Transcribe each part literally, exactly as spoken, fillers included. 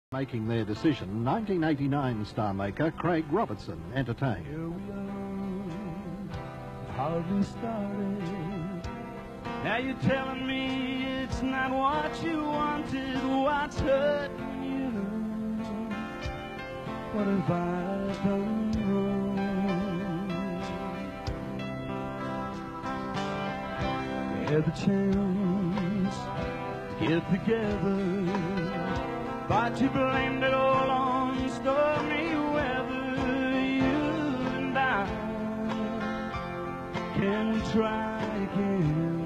Making their decision, nineteen eighty-nine star-maker Craig Robertson entertained. Here we are, hardly started. Now you're telling me it's not what you wanted, what's hurting you. What have I done wrong? We had the chance to get together, but you blamed it all on stormy weather. You and I, can we try again?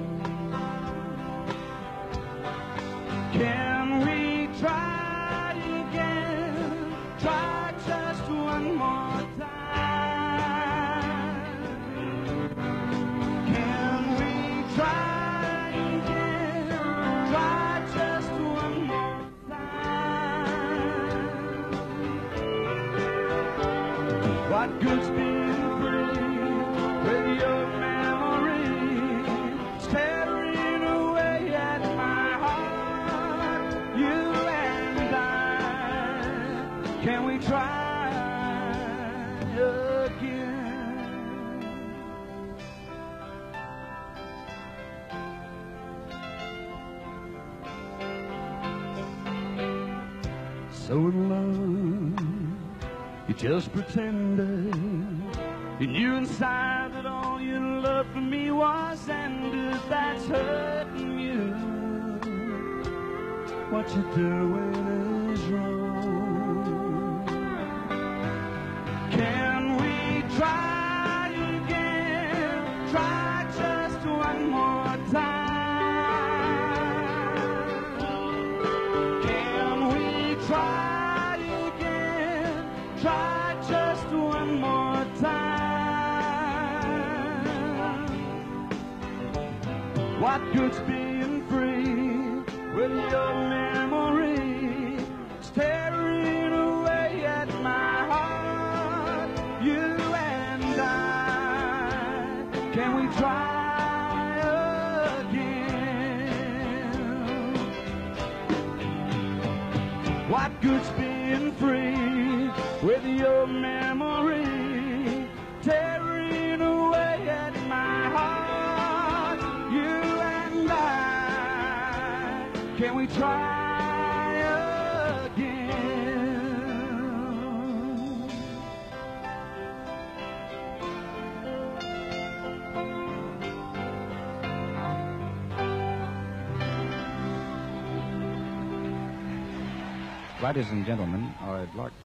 Can we try again? Try just one more time. Can we try again? Try just one more time. What good's being free with your memory staring away at my heart? You and I, can we try again? So in love, you just pretended. You knew inside that all your love for me was ended. That's hurting you. What you're doing is wrong. Can we try again? Try just one more time. Can we try again? Try just one more time. What good's being free with your memory staring away at my heart? You and I, can we try again? What good's being free with your memory tearing away at my heart? You and I, can we try again? Ladies and gentlemen, I'd like